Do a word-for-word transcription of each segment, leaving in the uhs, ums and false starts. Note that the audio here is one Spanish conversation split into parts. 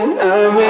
ven a mí.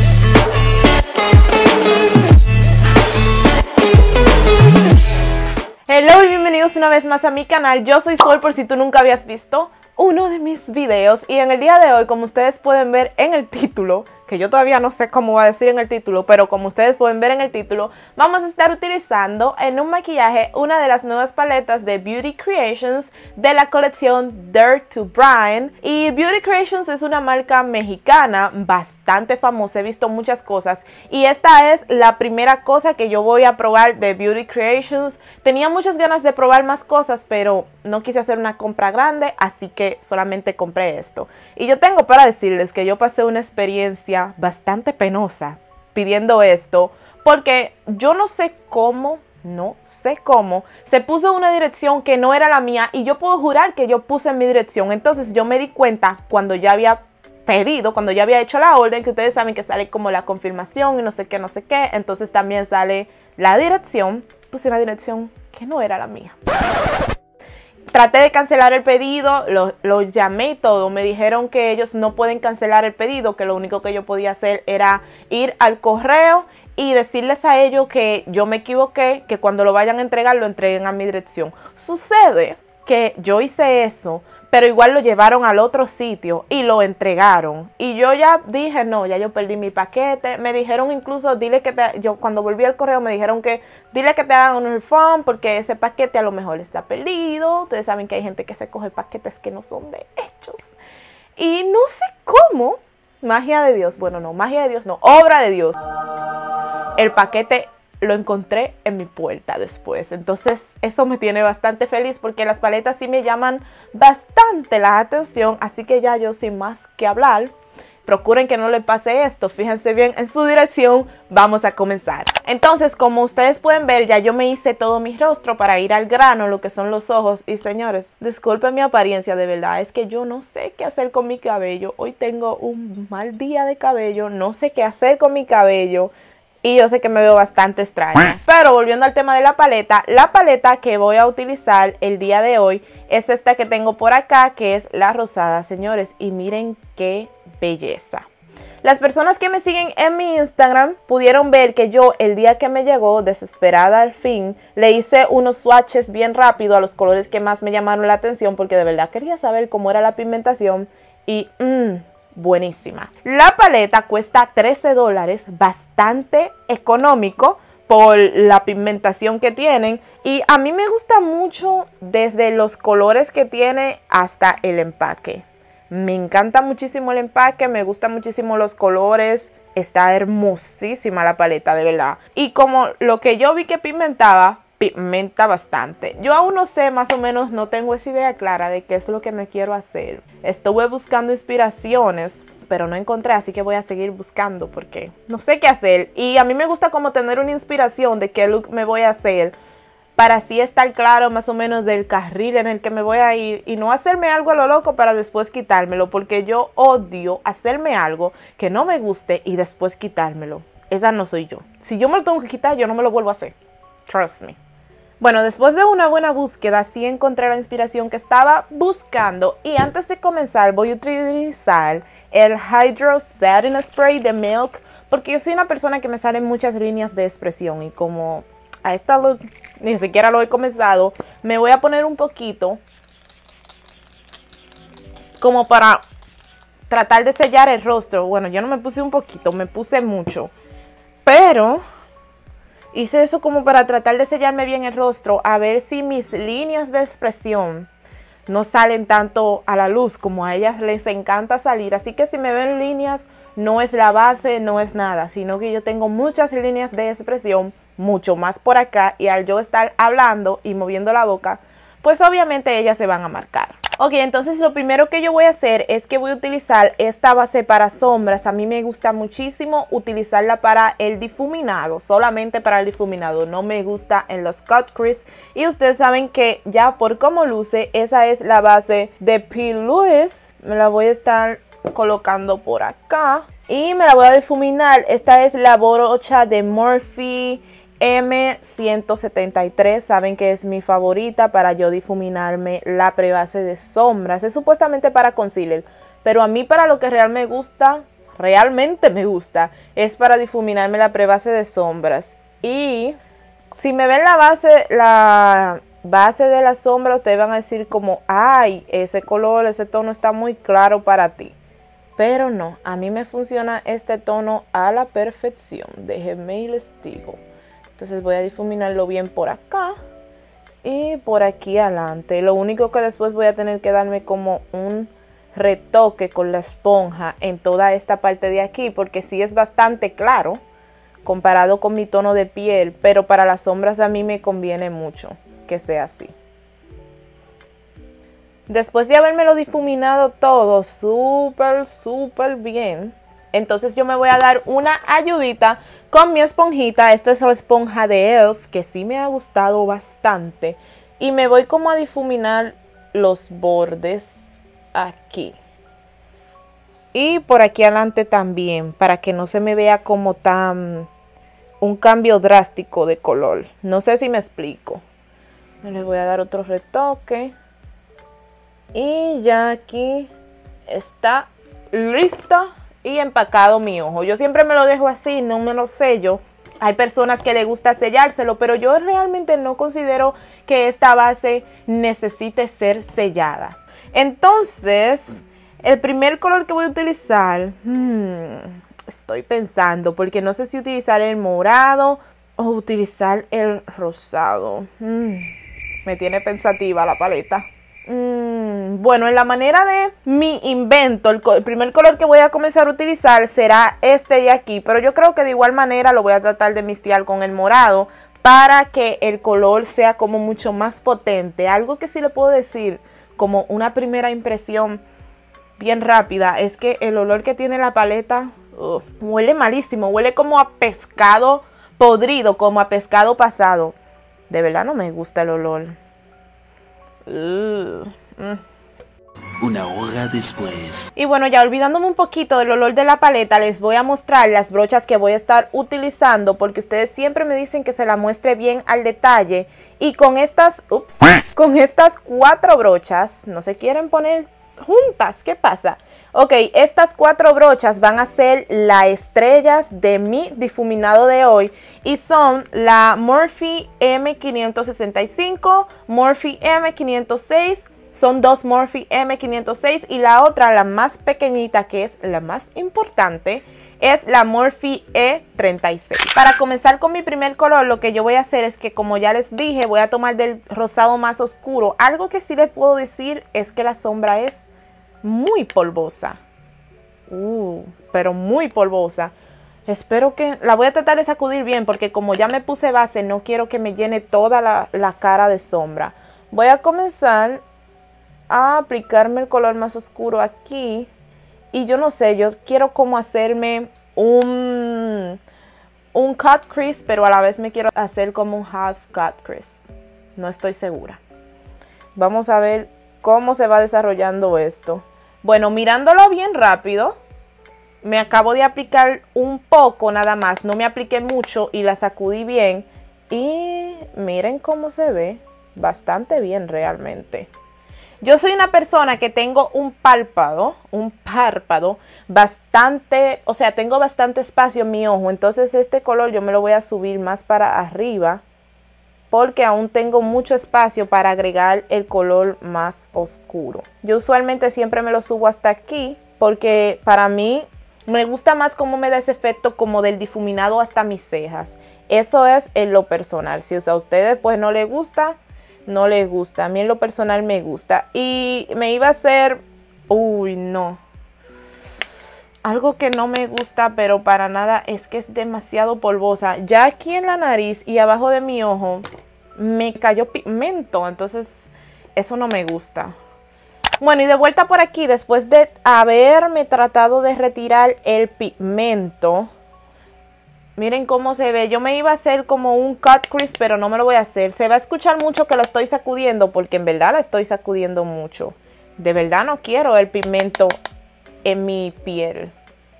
Hello y bienvenidos una vez más a mi canal. Yo soy Sol, por si tú nunca habías visto uno de mis videos. Y en el día de hoy, como ustedes pueden ver en el título, que yo todavía no sé cómo va a decir en el título, pero como ustedes pueden ver en el título, vamos a estar utilizando en un maquillaje una de las nuevas paletas de Beauty Creations de la colección Dare to Brian. Y Beauty Creations es una marca mexicana bastante famosa, he visto muchas cosas y esta es la primera cosa que yo voy a probar de Beauty Creations. Tenía muchas ganas de probar más cosas, pero no quise hacer una compra grande, así que solamente compré esto. Y yo tengo para decirles que yo pasé una experiencia bastante penosa pidiendo esto, porque yo no sé cómo, no sé cómo, se puso una dirección que no era la mía y yo puedo jurar que yo puse mi dirección. Entonces yo me di cuenta cuando ya había pedido, cuando ya había hecho la orden, que ustedes saben que sale como la confirmación y no sé qué, no sé qué, entonces también sale la dirección, puse una dirección que no era la mía. Traté de cancelar el pedido, lo, lo llamé y todo, me dijeron que ellos no pueden cancelar el pedido, que lo único que yo podía hacer era ir al correo y decirles a ellos que yo me equivoqué, que cuando lo vayan a entregar lo entreguen a mi dirección. Sucede que yo hice eso, pero igual lo llevaron al otro sitio y lo entregaron. Y yo ya dije, no, ya yo perdí mi paquete. Me dijeron incluso, dile que te... Yo cuando volví al correo me dijeron que dile que te hagan un refund porque ese paquete a lo mejor está perdido. Ustedes saben que hay gente que se coge paquetes que no son de hechos. Y no sé cómo, magia de Dios, bueno no, magia de Dios no, obra de Dios, el paquete lo encontré en mi puerta después. Entonces eso me tiene bastante feliz porque las paletas sí me llaman bastante la atención. Así que ya yo sin más que hablar, procuren que no le pase esto. Fíjense bien en su dirección. Vamos a comenzar. Entonces, como ustedes pueden ver, ya yo me hice todo mi rostro para ir al grano, lo que son los ojos. Y señores, disculpen mi apariencia, de verdad. Es que yo no sé qué hacer con mi cabello. Hoy tengo un mal día de cabello. No sé qué hacer con mi cabello. Y yo sé que me veo bastante extraña. Pero volviendo al tema de la paleta, la paleta que voy a utilizar el día de hoy es esta que tengo por acá, que es la rosada, señores. Y miren qué belleza. Las personas que me siguen en mi Instagram pudieron ver que yo el día que me llegó, desesperada al fin, le hice unos swatches bien rápido a los colores que más me llamaron la atención, porque de verdad quería saber cómo era la pigmentación. Y mmm, buenísima. La paleta cuesta trece dólares, bastante económico por la pigmentación que tienen. Y a mí me gusta mucho desde los colores que tiene hasta el empaque. Me encanta muchísimo el empaque, me gustan muchísimo los colores. Está hermosísima la paleta, de verdad. Y como lo que yo vi que pigmentaba, pigmenta bastante. Yo aún no sé, más o menos no tengo esa idea clara de qué es lo que me quiero hacer. Estuve buscando inspiraciones, pero no encontré, así que voy a seguir buscando porque no sé qué hacer. Y a mí me gusta como tener una inspiración de qué look me voy a hacer, para así estar claro más o menos del carril en el que me voy a ir y no hacerme algo a lo loco para después quitármelo, porque yo odio hacerme algo que no me guste y después quitármelo. Esa no soy yo. Si yo me lo tengo que quitar, yo no me lo vuelvo a hacer. Trust me. Bueno, después de una buena búsqueda, sí encontré la inspiración que estaba buscando. Y antes de comenzar, voy a utilizar el Hydro Setting Spray de Milk, porque yo soy una persona que me salen muchas líneas de expresión. Y como a esta look ni siquiera lo he comenzado, me voy a poner un poquito como para tratar de sellar el rostro. Bueno, yo no me puse un poquito, me puse mucho. Pero hice eso como para tratar de sellarme bien el rostro, a ver si mis líneas de expresión no salen tanto a la luz como a ellas les encanta salir. Así que si me ven líneas, no es la base, no es nada, sino que yo tengo muchas líneas de expresión, mucho más por acá, y al yo estar hablando y moviendo la boca, pues obviamente ellas se van a marcar. Ok, entonces lo primero que yo voy a hacer es que voy a utilizar esta base para sombras. A mí me gusta muchísimo utilizarla para el difuminado, solamente para el difuminado. No me gusta en los cut crease. Y ustedes saben que ya por cómo luce, esa es la base de P. Louis. Me la voy a estar colocando por acá y me la voy a difuminar. Esta es la brocha de Morphe M ciento setenta y tres, saben que es mi favorita para yo difuminarme la prebase de sombras. Es supuestamente para concealer, pero a mí para lo que realmente me gusta, realmente me gusta, es para difuminarme la prebase de sombras. Y si me ven la base, la base de la sombra, ustedes van a decir como, ay, ese color, ese tono está muy claro para ti. Pero no, a mí me funciona este tono a la perfección. Déjenme y les digo. Entonces voy a difuminarlo bien por acá y por aquí adelante. Lo único que después voy a tener que darme como un retoque con la esponja en toda esta parte de aquí, porque sí es bastante claro comparado con mi tono de piel, pero para las sombras a mí me conviene mucho que sea así. Después de habérmelo difuminado todo súper, súper bien, entonces yo me voy a dar una ayudita con mi esponjita. Esta es la esponja de E L F, que sí me ha gustado bastante. Y me voy como a difuminar los bordes aquí. Y por aquí adelante también, para que no se me vea como tan un cambio drástico de color. No sé si me explico. Le voy a dar otro retoque. Y ya aquí está lista y empacado mi ojo. Yo siempre me lo dejo así, no me lo sello. Hay personas que les gusta sellárselo, pero yo realmente no considero que esta base necesite ser sellada. Entonces, el primer color que voy a utilizar, hmm, estoy pensando, porque no sé si utilizar el morado o utilizar el rosado. Hmm, me tiene pensativa la paleta. Mm, bueno, en la manera de mi invento, el, el primer color que voy a comenzar a utilizar será este de aquí, pero yo creo que de igual manera lo voy a tratar de mixtear con el morado para que el color sea como mucho más potente. Algo que sí le puedo decir como una primera impresión bien rápida es que el olor que tiene la paleta uh, huele malísimo, huele como a pescado podrido, como a pescado pasado. De verdad no me gusta el olor. Uh, mm. Una hora después. Y bueno, ya olvidándome un poquito del olor de la paleta, les voy a mostrar las brochas que voy a estar utilizando, porque ustedes siempre me dicen que se la muestre bien al detalle. Y con estas, ups, con estas cuatro brochas, no se quieren poner juntas, ¿qué pasa? Ok, estas cuatro brochas van a ser las estrellas de mi difuminado de hoy y son la Morphe M quinientos sesenta y cinco, Morphe M quinientos seis, son dos Morphe M quinientos seis y la otra, la más pequeñita, que es la más importante, es la Morphe E treinta y seis. Para comenzar con mi primer color, lo que yo voy a hacer es que, como ya les dije, voy a tomar del rosado más oscuro. Algo que sí les puedo decir es que la sombra es muy polvosa. Uh, pero muy polvosa. Espero que... La voy a tratar de sacudir bien porque como ya me puse base, no quiero que me llene toda la, la cara de sombra. Voy a comenzar a aplicarme el color más oscuro aquí. Y yo no sé, yo quiero como hacerme un, un cut crease, pero a la vez me quiero hacer como un half cut crease. No estoy segura. Vamos a ver cómo se va desarrollando esto. Bueno, mirándolo bien rápido, me acabo de aplicar un poco nada más. No me apliqué mucho y la sacudí bien. Y miren cómo se ve. Bastante bien realmente. Yo soy una persona que tengo un párpado, un párpado bastante, o sea, tengo bastante espacio en mi ojo. Entonces este color yo me lo voy a subir más para arriba porque aún tengo mucho espacio para agregar el color más oscuro. Yo usualmente siempre me lo subo hasta aquí porque para mí me gusta más cómo me da ese efecto como del difuminado hasta mis cejas. Eso es en lo personal. Si a ustedes pues no les gusta, no les gusta. A mí en lo personal me gusta. Y me iba a hacer... Uy, no. Algo que no me gusta, pero para nada, es que es demasiado polvosa. Ya aquí en la nariz y abajo de mi ojo me cayó pigmento. Entonces, eso no me gusta. Bueno, y de vuelta por aquí, después de haberme tratado de retirar el pigmento... Miren cómo se ve. Yo me iba a hacer como un cut crease, pero no me lo voy a hacer. Se va a escuchar mucho que lo estoy sacudiendo, porque en verdad la estoy sacudiendo mucho. De verdad no quiero el pigmento en mi piel.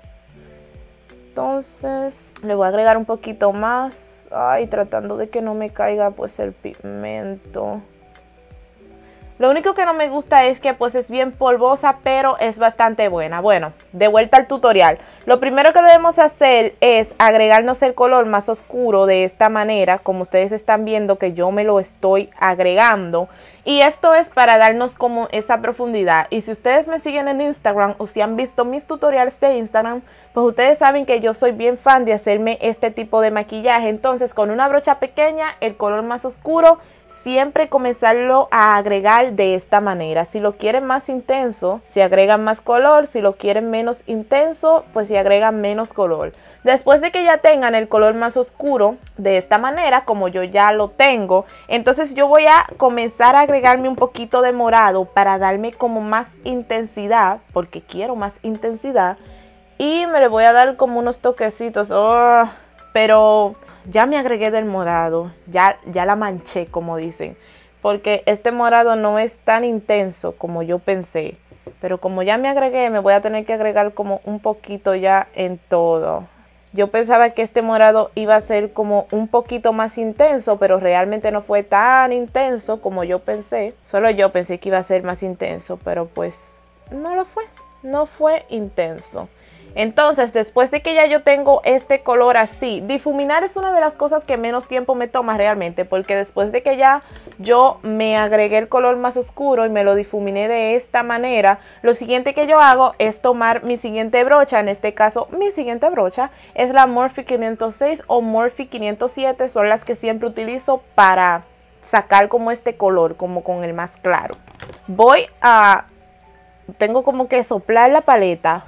Entonces, le voy a agregar un poquito más. Ay, tratando de que no me caiga pues el pigmento. Lo único que no me gusta es que pues es bien polvosa, pero es bastante buena. Bueno, de vuelta al tutorial. Lo primero que debemos hacer es agregarnos el color más oscuro de esta manera, como ustedes están viendo que yo me lo estoy agregando. Y esto es para darnos como esa profundidad. Y si ustedes me siguen en Instagram o si han visto mis tutoriales de Instagram, pues ustedes saben que yo soy bien fan de hacerme este tipo de maquillaje. Entonces con una brocha pequeña, el color más oscuro, siempre comenzarlo a agregar de esta manera. Si lo quieren más intenso, si agregan más color. Si lo quieren menos intenso, pues si agregan menos color. Después de que ya tengan el color más oscuro de esta manera, como yo ya lo tengo, entonces yo voy a comenzar a agregarme un poquito de morado para darme como más intensidad, porque quiero más intensidad. Y me le voy a dar como unos toquecitos, oh, pero ya me agregué del morado, ya, ya la manché, como dicen, porque este morado no es tan intenso como yo pensé, pero como ya me agregué, me voy a tener que agregar como un poquito ya en todo. Yo pensaba que este morado iba a ser como un poquito más intenso, pero realmente no fue tan intenso como yo pensé. Solo yo pensé que iba a ser más intenso, pero pues no lo fue, no fue intenso. Entonces, después de que ya yo tengo este color así, difuminar es una de las cosas que menos tiempo me toma realmente, porque después de que ya yo me agregué el color más oscuro y me lo difuminé de esta manera, lo siguiente que yo hago es tomar mi siguiente brocha. En este caso, mi siguiente brocha es la Morphe quinientos seis o Morphe quinientos siete, son las que siempre utilizo para sacar como este color, como con el más claro. Voy a... tengo como que soplar la paleta,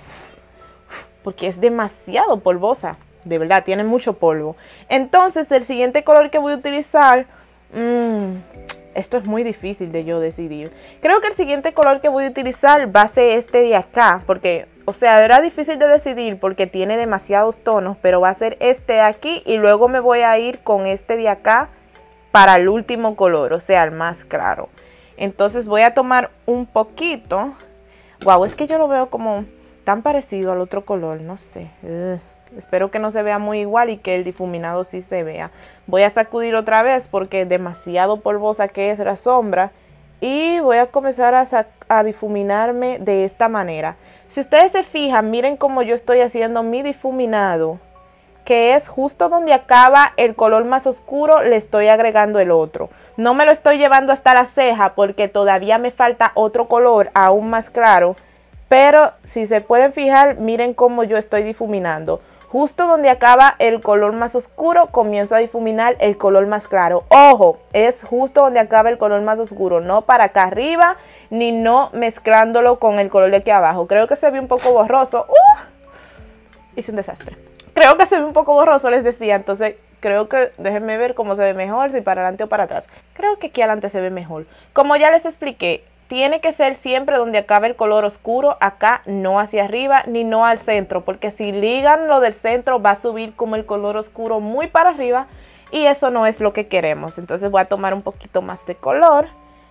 porque es demasiado polvosa, de verdad, tiene mucho polvo. Entonces el siguiente color que voy a utilizar, mmm, esto es muy difícil de yo decidir. Creo que el siguiente color que voy a utilizar va a ser este de acá, porque, o sea, era difícil de decidir porque tiene demasiados tonos, pero va a ser este de aquí y luego me voy a ir con este de acá para el último color, o sea, el más claro. Entonces voy a tomar un poquito. Wow, es que yo lo veo como tan parecido al otro color, no sé. Ugh. Espero que no se vea muy igual y que el difuminado sí se vea. Voy a sacudir otra vez porque es demasiado polvosa que es la sombra. Y voy a comenzar a, a difuminarme de esta manera. Si ustedes se fijan, miren cómo yo estoy haciendo mi difuminado, que es justo donde acaba el color más oscuro, le estoy agregando el otro. No me lo estoy llevando hasta la ceja porque todavía me falta otro color aún más claro. Pero si se pueden fijar, miren cómo yo estoy difuminando. Justo donde acaba el color más oscuro, comienzo a difuminar el color más claro. Ojo, es justo donde acaba el color más oscuro, no para acá arriba, ni no mezclándolo con el color de aquí abajo. Creo que se ve un poco borroso. ¡Uh! Hice un desastre. Creo que se ve un poco borroso, les decía. Entonces, creo que, déjenme ver cómo se ve mejor, si para adelante o para atrás. Creo que aquí adelante se ve mejor. Como ya les expliqué, tiene que ser siempre donde acabe el color oscuro, acá, no hacia arriba ni no al centro, porque si ligan lo del centro va a subir como el color oscuro muy para arriba y eso no es lo que queremos. Entonces voy a tomar un poquito más de color,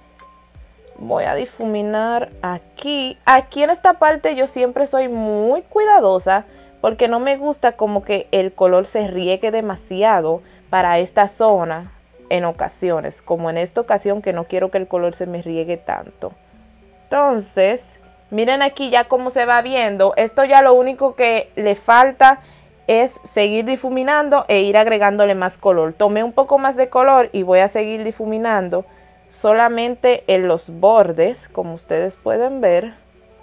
voy a difuminar aquí. Aquí en esta parte yo siempre soy muy cuidadosa porque no me gusta como que el color se riegue demasiado para esta zona. En ocasiones, como en esta ocasión que no quiero que el color se me riegue tanto. Entonces, miren aquí ya cómo se va viendo. Esto ya lo único que le falta es seguir difuminando e ir agregándole más color. Tomé un poco más de color y voy a seguir difuminando solamente en los bordes, como ustedes pueden ver.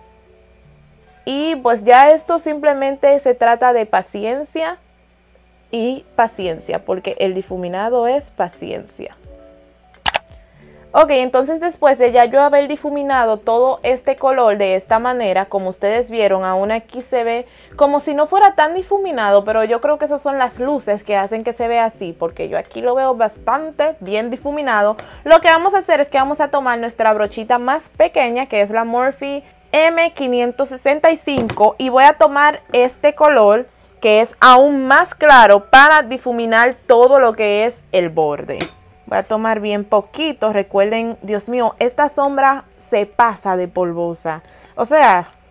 Y pues ya esto simplemente se trata de paciencia y paciencia, porque el difuminado es paciencia. Ok, entonces después de ya yo haber difuminado todo este color de esta manera, como ustedes vieron, aún aquí se ve como si no fuera tan difuminado, pero yo creo que esas son las luces que hacen que se vea así, porque yo aquí lo veo bastante bien difuminado. Lo que vamos a hacer es que vamos a tomar nuestra brochita más pequeña, que es la Morphe M quinientos sesenta y cinco, y voy a tomar este color que es aún más claro para difuminar todo lo que es el borde. Voy a tomar bien poquito. Recuerden, Dios mío, esta sombra se pasa de polvosa. O sea,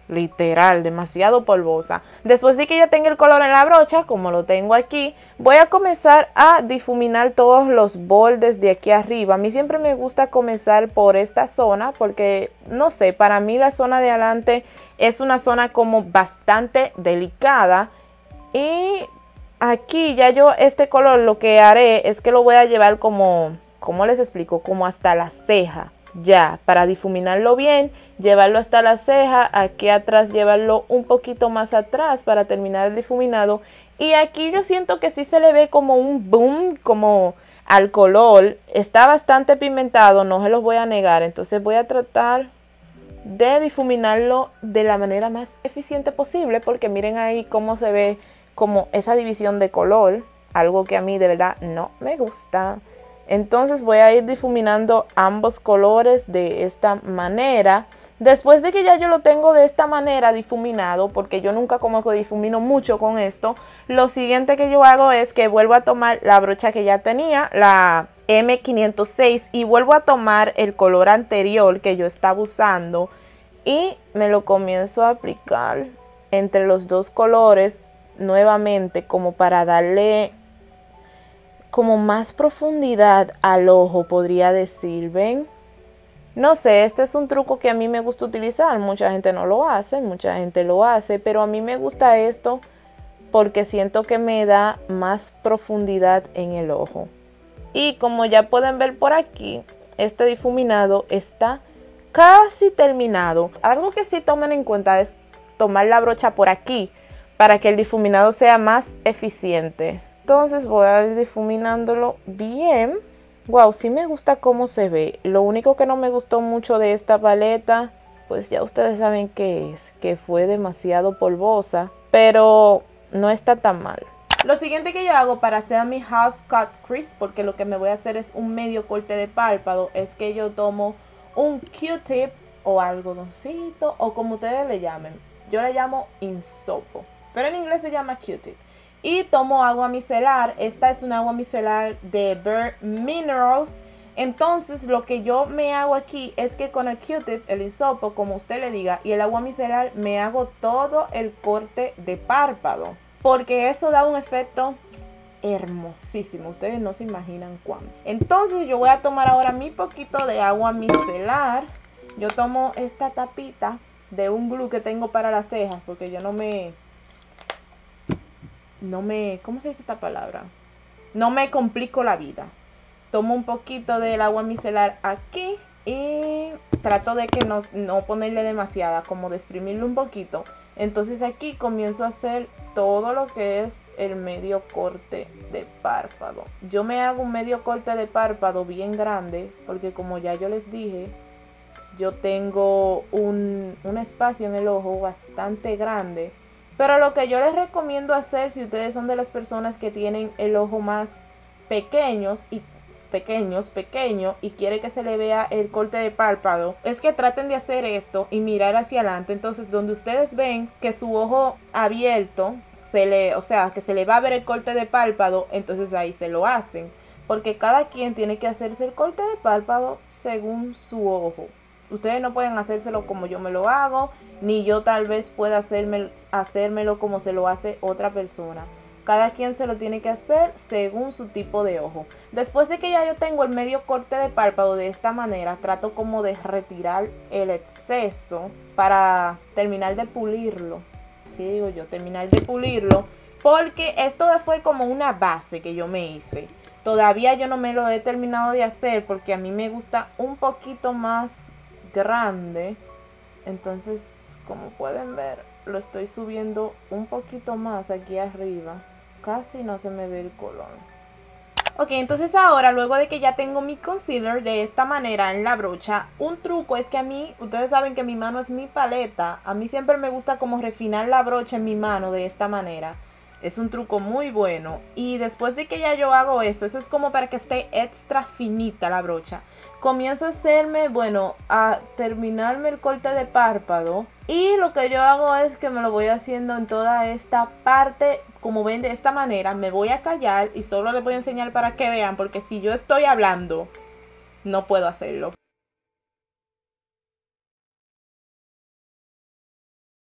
literal, demasiado polvosa. Después de que ya tenga el color en la brocha, como lo tengo aquí, voy a comenzar a difuminar todos los bordes de aquí arriba. A mí siempre me gusta comenzar por esta zona porque, no sé, para mí la zona de adelante es una zona como bastante delicada. Y aquí ya yo este color lo que haré es que lo voy a llevar como, ¿cómo les explico? Como hasta la ceja. Ya, para difuminarlo bien, llevarlo hasta la ceja, aquí atrás llevarlo un poquito más atrás para terminar el difuminado. Y aquí yo siento que sí se le ve como un boom, como al color. Está bastante pigmentado, no se los voy a negar. Entonces voy a tratar de difuminarlo de la manera más eficiente posible, porque miren ahí cómo se ve como esa división de color, algo que a mí de verdad no me gusta. Entonces voy a ir difuminando ambos colores de esta manera. Después de que ya yo lo tengo de esta manera difuminado, porque yo nunca como que difumino mucho con esto, lo siguiente que yo hago es que vuelvo a tomar la brocha que ya tenía, la M quinientos seis, y vuelvo a tomar el color anterior que yo estaba usando y me lo comienzo a aplicar entre los dos colores nuevamente, como para darle como más profundidad al ojo, podría decir. ¿Ven? No sé, este es un truco que a mí me gusta utilizar. Mucha gente no lo hace, mucha gente lo hace, pero a mí me gusta esto porque siento que me da más profundidad en el ojo. Y como ya pueden ver por aquí, este difuminado está casi terminado. Algo que sí tomen en cuenta es tomar la brocha por aquí para que el difuminado sea más eficiente. Entonces voy a ir difuminándolo bien. Wow, sí me gusta cómo se ve. Lo único que no me gustó mucho de esta paleta, pues ya ustedes saben qué es, que fue demasiado polvosa, pero no está tan mal. Lo siguiente que yo hago para hacer mi half cut crease, porque lo que me voy a hacer es un medio corte de párpado, es que yo tomo un Q-tip o algodoncito, o como ustedes le llamen. Yo le llamo insopo, pero en inglés se llama Q-tip. Y tomo agua micelar. Esta es una agua micelar de Bare Minerals. Entonces lo que yo me hago aquí es que con el Q-tip, el hisopo, como usted le diga, y el agua micelar, me hago todo el corte de párpado, porque eso da un efecto hermosísimo. Ustedes no se imaginan cuándo. Entonces yo voy a tomar ahora mi poquito de agua micelar. Yo tomo esta tapita de un glue que tengo para las cejas, porque yo no me... No me... ¿Cómo se dice esta palabra? No me complico la vida. Tomo un poquito del agua micelar aquí y trato de que no, no ponerle demasiada, como de exprimirlo un poquito. Entonces aquí comienzo a hacer todo lo que es el medio corte de párpado. Yo me hago un medio corte de párpado bien grande, porque como ya yo les dije, yo tengo un, un espacio en el ojo bastante grande. Pero lo que yo les recomiendo hacer, si ustedes son de las personas que tienen el ojo más pequeños y pequeños, pequeño y quiere que se le vea el corte de párpado, es que traten de hacer esto y mirar hacia adelante. Entonces donde ustedes ven que su ojo abierto se le, o sea, que se le va a ver el corte de párpado, entonces ahí se lo hacen, porque cada quien tiene que hacerse el corte de párpado según su ojo. Ustedes no pueden hacérselo como yo me lo hago, ni yo tal vez pueda hacerme, hacérmelo como se lo hace otra persona. Cada quien se lo tiene que hacer según su tipo de ojo. Después de que ya yo tengo el medio corte de párpado de esta manera, trato como de retirar el exceso para terminar de pulirlo. Así digo yo, terminar de pulirlo. Porque esto fue como una base que yo me hice. Todavía yo no me lo he terminado de hacer porque a mí me gusta un poquito más grande. Entonces, como pueden ver, lo estoy subiendo un poquito más aquí arriba. Casi no se me ve el color. Ok, entonces ahora, luego de que ya tengo mi concealer de esta manera en la brocha, un truco es que a mí, ustedes saben que mi mano es mi paleta. A mí siempre me gusta como refinar la brocha en mi mano de esta manera. Es un truco muy bueno. Y después de que ya yo hago eso, eso es como para que esté extra finita la brocha. Comienzo a hacerme, bueno, a terminarme el corte de párpado. Y lo que yo hago es que me lo voy haciendo en toda esta parte. Como ven, de esta manera me voy a callar y solo les voy a enseñar para que vean. Porque si yo estoy hablando, no puedo hacerlo.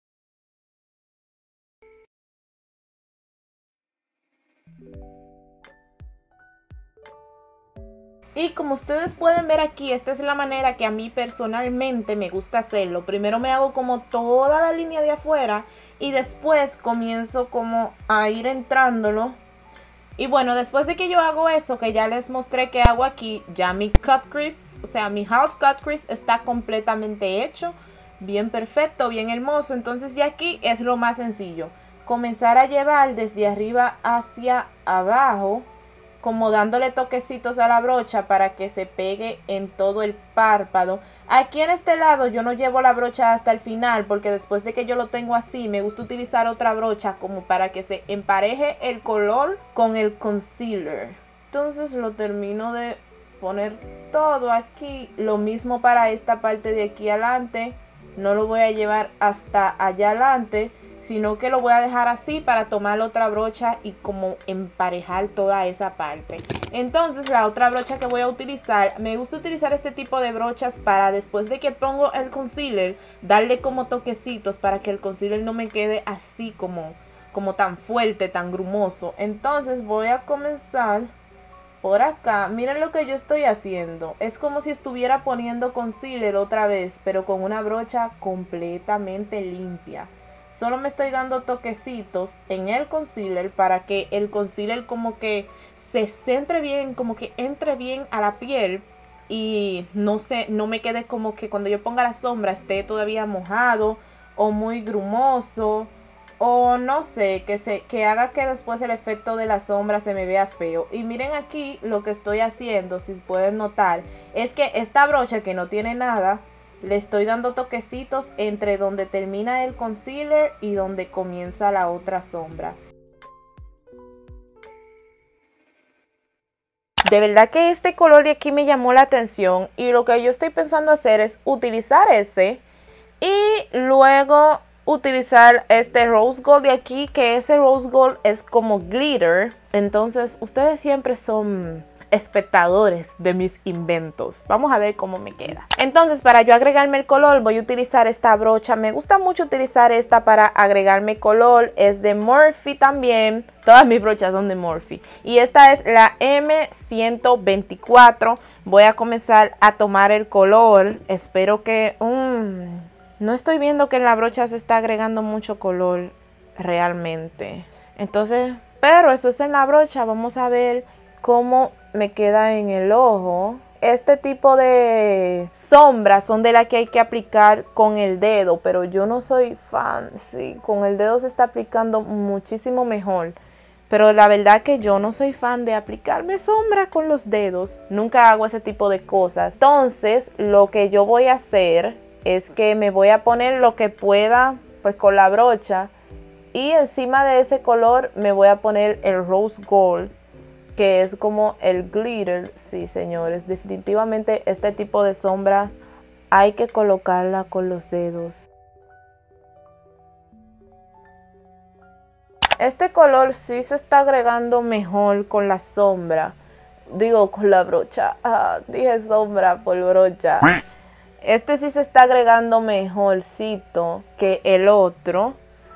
Y como ustedes pueden ver aquí, esta es la manera que a mí personalmente me gusta hacerlo. Primero me hago como toda la línea de afuera y después comienzo como a ir entrándolo. Y bueno, después de que yo hago eso, que ya les mostré que hago aquí, ya mi cut crease, o sea, mi half cut crease está completamente hecho. Bien perfecto, bien hermoso. Entonces ya aquí es lo más sencillo. Comenzar a llevar desde arriba hacia abajo, como dándole toquecitos a la brocha para que se pegue en todo el párpado. Aquí en este lado yo no llevo la brocha hasta el final, porque después de que yo lo tengo así, me gusta utilizar otra brocha como para que se empareje el color con el concealer. Entonces lo termino de poner todo aquí. Lo mismo para esta parte de aquí adelante. No lo voy a llevar hasta allá adelante, sino que lo voy a dejar así para tomar otra brocha y como emparejar toda esa parte. Entonces la otra brocha que voy a utilizar, me gusta utilizar este tipo de brochas para después de que pongo el concealer, darle como toquecitos para que el concealer no me quede así como, como tan fuerte, tan grumoso. Entonces voy a comenzar por acá. Miren lo que yo estoy haciendo. Es como si estuviera poniendo concealer otra vez, pero con una brocha completamente limpia. Solo me estoy dando toquecitos en el concealer para que el concealer como que se centre bien, como que entre bien a la piel y no se, no me quede como que cuando yo ponga la sombra esté todavía mojado o muy grumoso, o no sé, que, se, que haga que después el efecto de la sombra se me vea feo. Y miren aquí lo que estoy haciendo, si pueden notar, es que esta brocha que no tiene nada, le estoy dando toquecitos entre donde termina el concealer y donde comienza la otra sombra. De verdad que este color de aquí me llamó la atención y lo que yo estoy pensando hacer es utilizar ese y luego utilizar este rose gold de aquí, que ese rose gold es como glitter. Entonces ustedes siempre son espectadores de mis inventos. Vamos a ver cómo me queda. Entonces, para yo agregarme el color voy a utilizar esta brocha. Me gusta mucho utilizar esta para agregarme color. Es de Morphe también. Todas mis brochas son de Morphe. Y esta es la M ciento veinticuatro. Voy a comenzar a tomar el color. Espero que... Um, no estoy viendo que en la brocha se está agregando mucho color realmente. Entonces, pero eso es en la brocha. Vamos a ver cómo me queda en el ojo. Este tipo de sombras son de las que hay que aplicar con el dedo, pero yo no soy fan. Sí, con el dedo se está aplicando muchísimo mejor. Pero la verdad que yo no soy fan de aplicarme sombra con los dedos. Nunca hago ese tipo de cosas. Entonces, lo que yo voy a hacer es que me voy a poner lo que pueda, pues con la brocha. Y encima de ese color me voy a poner el rose gold, que es como el glitter. Sí, señores, definitivamente este tipo de sombras hay que colocarla con los dedos. Este color sí se está agregando mejor con la sombra. Digo, con la brocha. Ah, dije sombra por brocha. Este sí se está agregando mejorcito que el otro.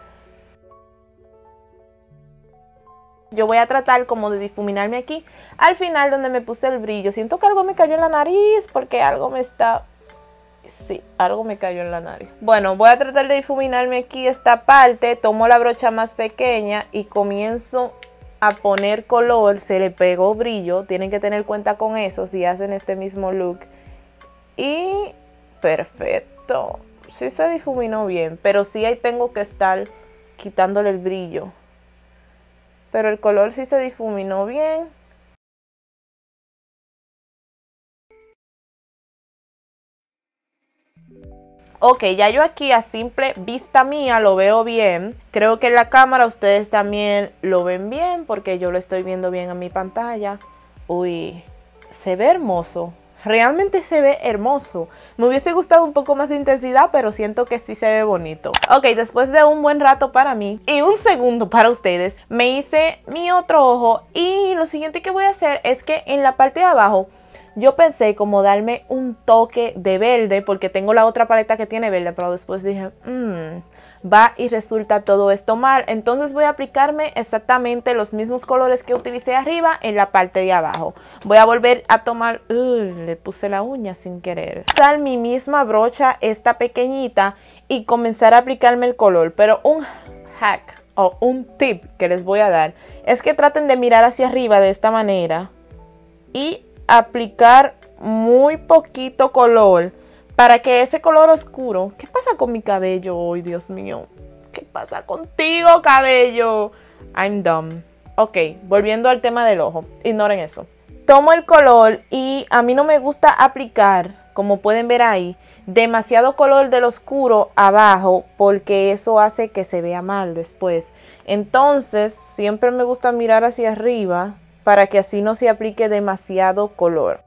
Yo voy a tratar como de difuminarme aquí al final donde me puse el brillo. Siento que algo me cayó en la nariz porque algo me está... Sí, algo me cayó en la nariz. Bueno, voy a tratar de difuminarme aquí esta parte. Tomo la brocha más pequeña y comienzo a poner color. Se le pegó brillo. Tienen que tener cuenta con eso si hacen este mismo look. Y perfecto. Sí se difuminó bien, pero sí ahí tengo que estar quitándole el brillo. Pero el color sí se difuminó bien. Ok, ya yo aquí a simple vista mía lo veo bien. Creo que en la cámara ustedes también lo ven bien porque yo lo estoy viendo bien en mi pantalla. Uy, se ve hermoso. Realmente se ve hermoso. Me hubiese gustado un poco más de intensidad, pero siento que sí se ve bonito. Ok, después de un buen rato para mí y un segundo para ustedes, me hice mi otro ojo. Y lo siguiente que voy a hacer es que en la parte de abajo yo pensé como darme un toque de verde, porque tengo la otra paleta que tiene verde, pero después dije, mmm, va y resulta todo esto mal. Entonces voy a aplicarme exactamente los mismos colores que utilicé arriba en la parte de abajo. Voy a volver a tomar, uh, le puse la uña sin querer, usar mi misma brocha, esta pequeñita, y comenzar a aplicarme el color. Pero un hack o un tip que les voy a dar es que traten de mirar hacia arriba de esta manera y aplicar muy poquito color para que ese color oscuro... ¿Qué pasa con mi cabello hoy, Dios mío? ¿Qué pasa contigo, cabello? I'm dumb. Ok, volviendo al tema del ojo. Ignoren eso. Tomo el color y a mí no me gusta aplicar, como pueden ver ahí, demasiado color del oscuro abajo porque eso hace que se vea mal después. Entonces, siempre me gusta mirar hacia arriba para que así no se aplique demasiado color.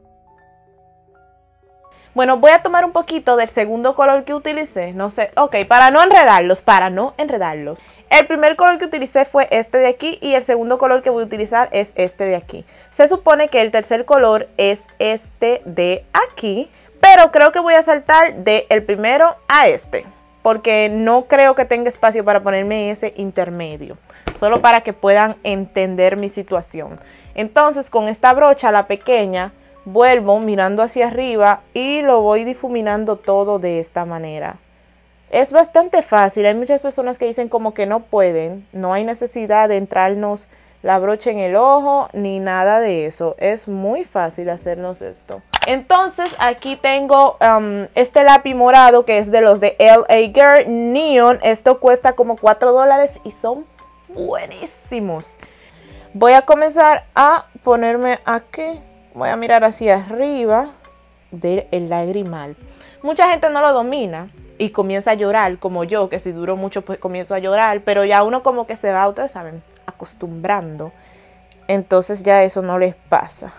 Bueno, voy a tomar un poquito del segundo color que utilicé, no sé, ok, para no enredarlos, para no enredarlos. El primer color que utilicé fue este de aquí y el segundo color que voy a utilizar es este de aquí. Se supone que el tercer color es este de aquí, pero creo que voy a saltar del primero a este, porque no creo que tenga espacio para ponerme ese intermedio, solo para que puedan entender mi situación. Entonces, con esta brocha, la pequeña, vuelvo mirando hacia arriba y lo voy difuminando todo de esta manera. Es bastante fácil. Hay muchas personas que dicen como que no pueden. No hay necesidad de entrarnos la brocha en el ojo ni nada de eso. Es muy fácil hacernos esto. Entonces aquí tengo um, este lápiz morado que es de los de L A Girl Neon. Esto cuesta como cuatro dólares y son buenísimos. Voy a comenzar a ponerme aquí. Voy a mirar hacia arriba del lagrimal. Mucha gente no lo domina y comienza a llorar, como yo, que si duro mucho pues comienzo a llorar, pero ya uno como que se va, ustedes saben, acostumbrando. Entonces ya eso no les pasa.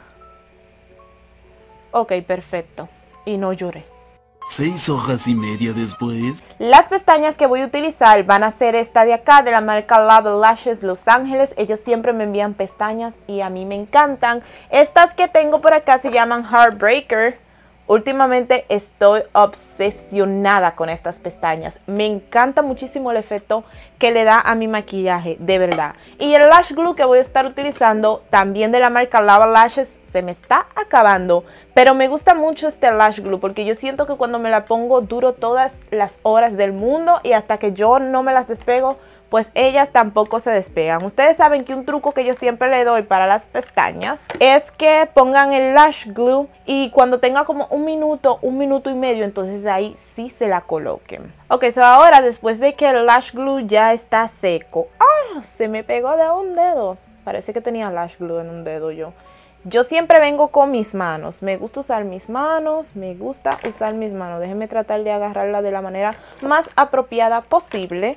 Ok, perfecto. Y no lloré. Seis horas y media después. Las pestañas que voy a utilizar van a ser esta de acá, de la marca Love Lashes Los Ángeles. Ellos siempre me envían pestañas y a mí me encantan. Estas que tengo por acá se llaman Heartbreaker. Últimamente estoy obsesionada con estas pestañas. Me encanta muchísimo el efecto que le da a mi maquillaje, de verdad. Y el Lash Glue que voy a estar utilizando, también de la marca Lava Lashes, se me está acabando. Pero me gusta mucho este Lash Glue porque yo siento que cuando me la pongo duro todas las horas del mundo y hasta que yo no me las despego, pues ellas tampoco se despegan. Ustedes saben que un truco que yo siempre le doy para las pestañas es que pongan el Lash Glue y cuando tenga como un minuto, un minuto y medio, entonces ahí sí se la coloquen. Ok, so ahora después de que el Lash Glue ya está seco, ¡ah! Se me pegó de un dedo. Parece que tenía Lash Glue en un dedo yo. Yo siempre vengo con mis manos. Me gusta usar mis manos, me gusta usar mis manos. Déjenme tratar de agarrarla de la manera más apropiada posible.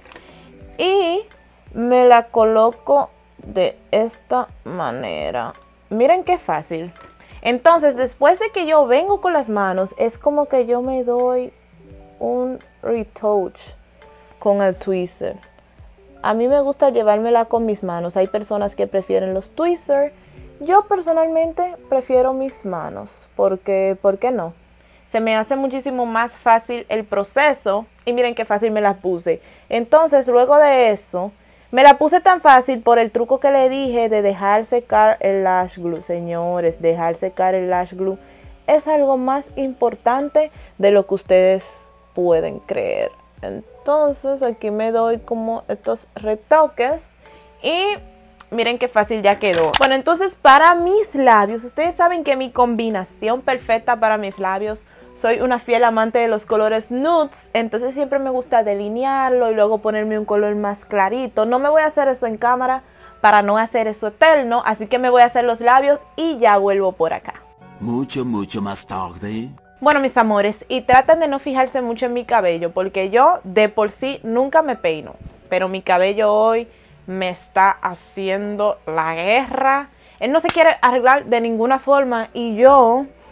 Y me la coloco de esta manera. Miren qué fácil. Entonces, después de que yo vengo con las manos, es como que yo me doy un retouch con el tweezer. A mí me gusta llevármela con mis manos. Hay personas que prefieren los tweezers. Yo personalmente prefiero mis manos. Porque, ¿por qué no? Se me hace muchísimo más fácil el proceso. Y miren qué fácil me la puse. Entonces, luego de eso, me la puse tan fácil por el truco que le dije de dejar secar el Lash Glue. Señores, dejar secar el Lash Glue es algo más importante de lo que ustedes pueden creer. Entonces, aquí me doy como estos retoques. Y miren qué fácil ya quedó. Bueno, entonces para mis labios, ustedes saben que mi combinación perfecta para mis labios, soy una fiel amante de los colores nudes, entonces siempre me gusta delinearlo y luego ponerme un color más clarito. No me voy a hacer eso en cámara para no hacer eso eterno, así que me voy a hacer los labios y ya vuelvo por acá. Mucho, mucho más tarde. Bueno, mis amores, y traten de no fijarse mucho en mi cabello, porque yo de por sí nunca me peino, pero mi cabello hoy me está haciendo la guerra. Él no se quiere arreglar de ninguna forma y yo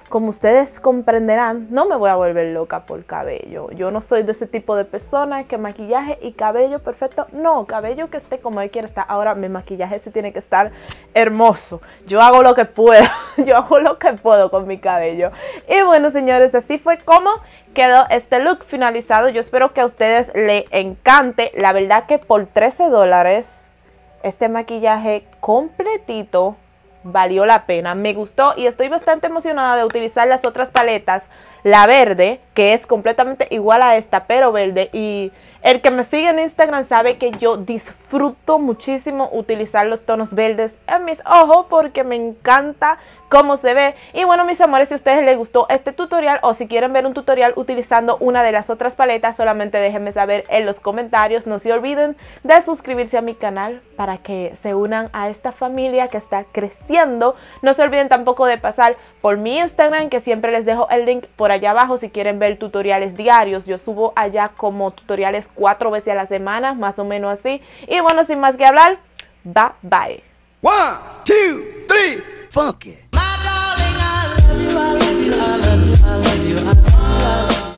como ustedes comprenderán, no me voy a volver loca por cabello. Yo no soy de ese tipo de persona que maquillaje y cabello perfecto. No, cabello que esté como él quiere estar. Ahora, mi maquillaje sí tiene que estar hermoso. Yo hago lo que puedo. Yo hago lo que puedo con mi cabello. Y bueno, señores, así fue como quedó este look finalizado. Yo espero que a ustedes les encante. La verdad que por trece dólares, este maquillaje completito valió la pena, me gustó y estoy bastante emocionada de utilizar las otras paletas. La verde, que es completamente igual a esta, pero verde. Y el que me sigue en Instagram sabe que yo disfruto muchísimo utilizar los tonos verdes en mis ojos porque me encanta cómo se ve. Y bueno, mis amores, si a ustedes les gustó este tutorial o si quieren ver un tutorial utilizando una de las otras paletas, solamente déjenme saber en los comentarios. No se olviden de suscribirse a mi canal para que se unan a esta familia que está creciendo. No se olviden tampoco de pasar por mi Instagram, que siempre les dejo el link por allá abajo si quieren ver tutoriales diarios. Yo subo allá como tutoriales cuatro veces a la semana, más o menos así. Y bueno, sin más que hablar, bye bye. One, two, three, fuck it.